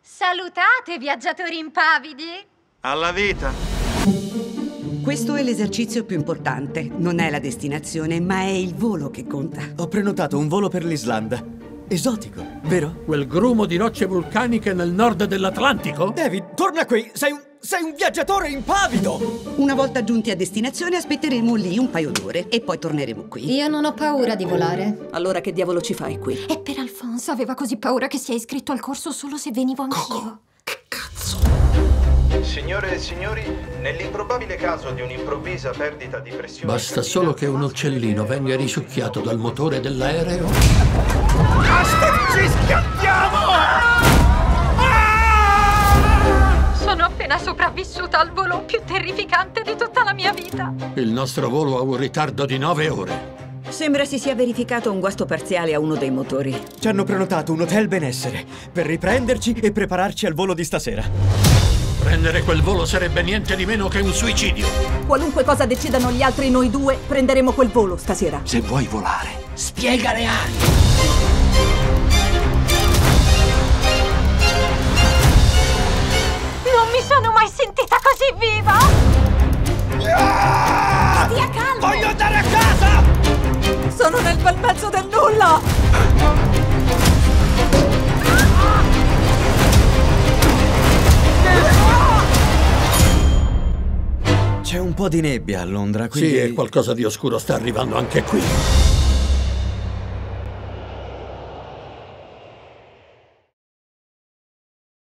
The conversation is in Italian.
Salutate, viaggiatori impavidi! Alla vita! Questo è l'esercizio più importante. Non è la destinazione, ma è il volo che conta. Ho prenotato un volo per l'Islanda. Esotico, vero? Quel grumo di rocce vulcaniche nel nord dell'Atlantico? David, torna qui! Sei un viaggiatore impavido! Una volta giunti a destinazione aspetteremo lì un paio d'ore e poi torneremo qui. Io non ho paura di volare. Allora che diavolo ci fai qui? E per Alfonso aveva così paura che si è iscritto al corso solo se venivo anch'io. Che cazzo? Signore e signori, nell'improbabile caso di un'improvvisa perdita di pressione... Basta solo che un uccellino venga risucchiato dal motore dell'aereo. Ci schiantiamo! Sono appena sopravvissuta al volo più terrificante di tutta la mia vita. Il nostro volo ha un ritardo di 9 ore. Sembra si sia verificato un guasto parziale a uno dei motori. Ci hanno prenotato un hotel benessere per riprenderci e prepararci al volo di stasera. Prendere quel volo sarebbe niente di meno che un suicidio. Qualunque cosa decidano gli altri, noi due prenderemo quel volo stasera. Se vuoi volare, spiega le ali. Non mi sono mai sentita così viva! Stia calmo! Voglio andare a casa! Sono nel bel mezzo del nulla! C'è un po' di nebbia a Londra, quindi... Sì, e qualcosa di oscuro sta arrivando anche qui.